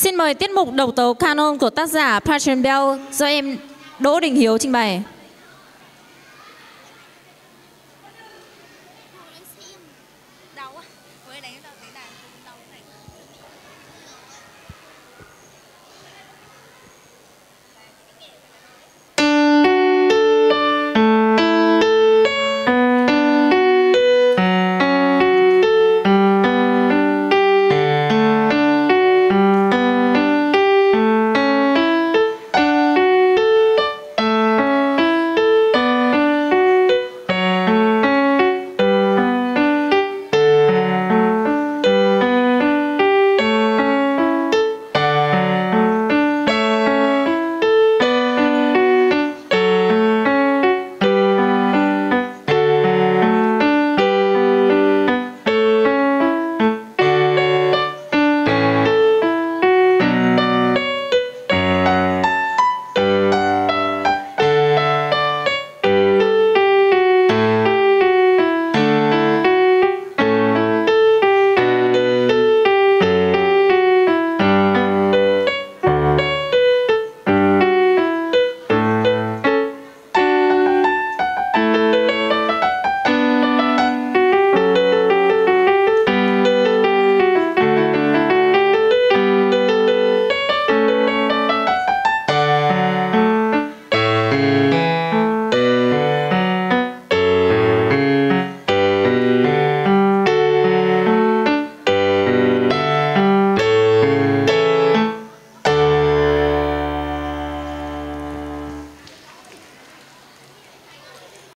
Xin mời tiết mục độc tấu canon của tác giả Patchen Bell do em Đỗ Đình Hiếu trình bày.